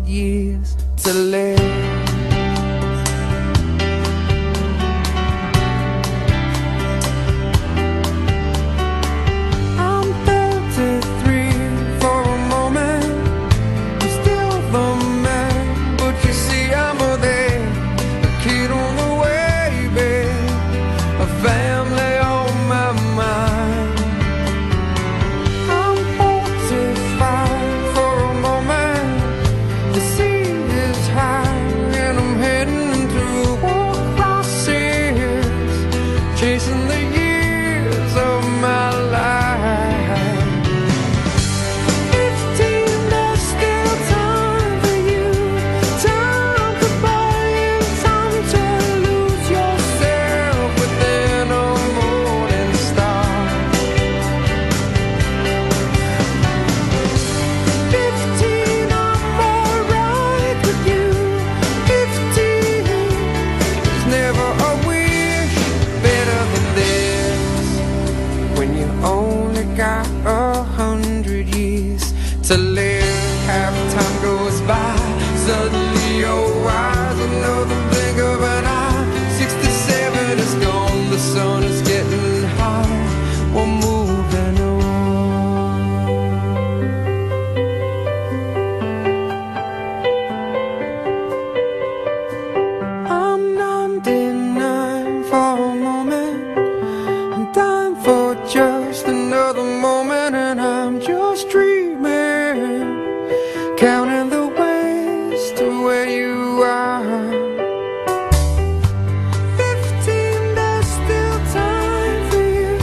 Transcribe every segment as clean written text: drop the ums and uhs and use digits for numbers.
100 years to live. To live, half time goes by. Suddenly you're wise, another blink of an eye. 67 is gone, the sun is getting high. We're moving on. I'm 99 for a moment. I'm dying for just another moment, and I'm just dreaming, counting the ways to where you are. 15, there's still time for you.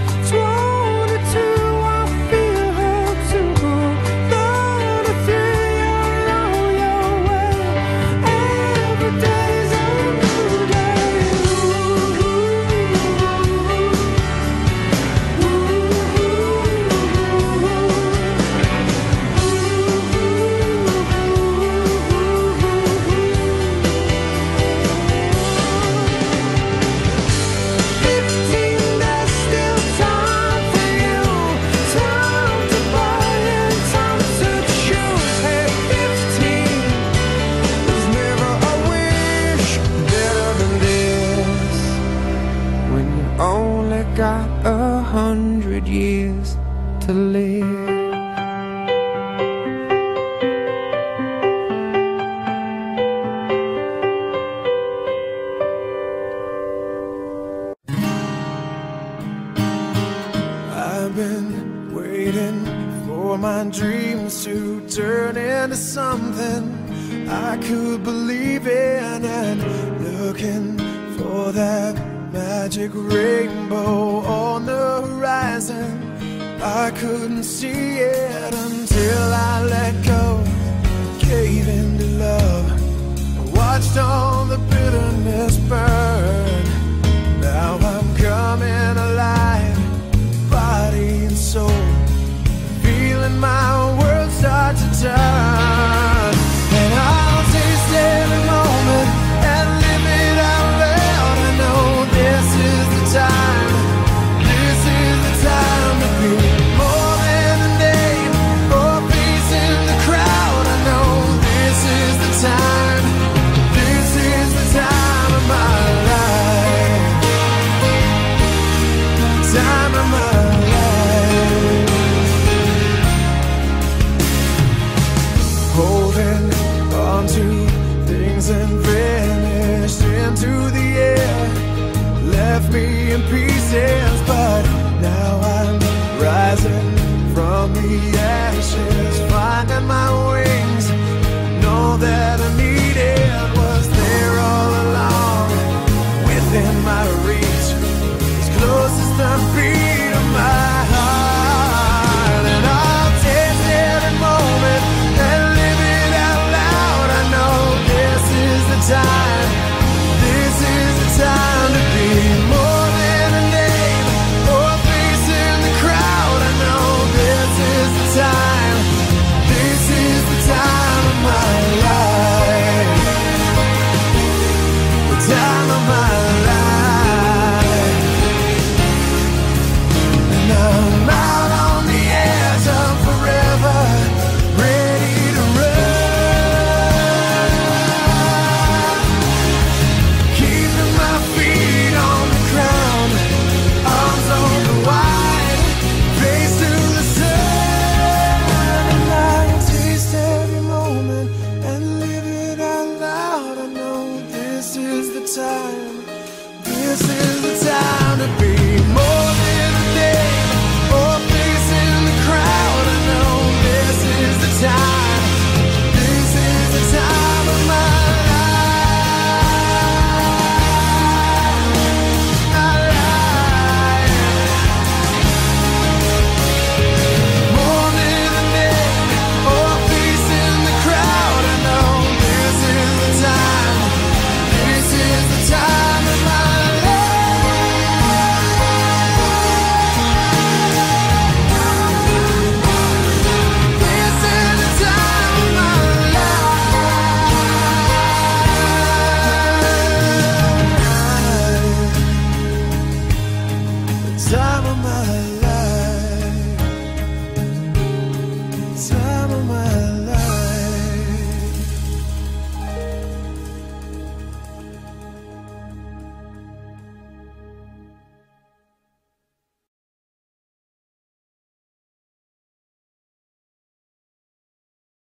22, I feel hurt to go. 33, you're on your way. Every day's a new day. Got 100 years to live. I've been waiting for my dreams to turn into something I could believe in, and looking for that magic rainbow on the horizon. I couldn't see it until I let go, gave in to love, watched all the bitterness burn. Now I'm coming alive, body and soul, feeling my world start to turn. And I'll taste every moment and live it out loud. I know this is the time, this is the time to be more than a name or a face in the crowd. I know this is the time, this is the time of my life, time of my life. Holding on to things and vanished into the air, left me in pieces, but now I'm rising from the ashes, finding my wings. Know that I needed was there all along, within my reach, as close as the beat of my heart. And I'll taste every moment and live it out loud. I know this is the time, this is the time to be more than a name or a face in the crowd. I know this is the time, this is the time of my life, the time of my life. And I'm out on the edge of forever, ready to run. time. This is the time to be more than a name or face in the crowd. I know this is the time. This is the time of my time of my life.